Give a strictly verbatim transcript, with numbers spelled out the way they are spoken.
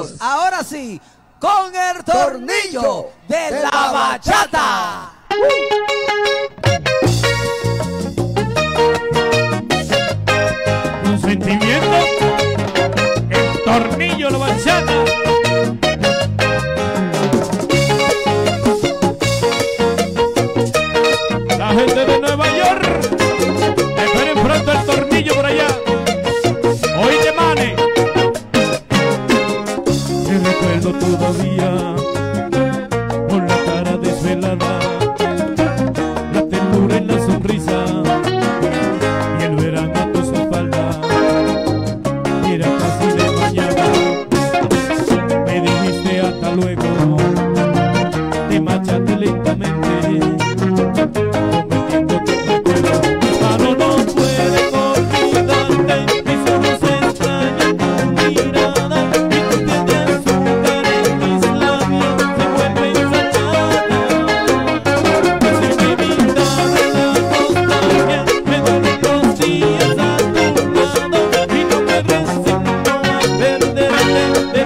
tornillos. Ahora sí, con el tornillo de la bachata. Con sentimiento, el tornillo de la bachata. La gente de Nueva York, esperen pronto el tornillo por allá. Oíste, mane. Te recuerdo todavía con la cara desvelada, la ternura en la sonrisa y el verano a tu espalda. Y era casi de mañana, me dijiste hasta luego, te marchaste lentamente. De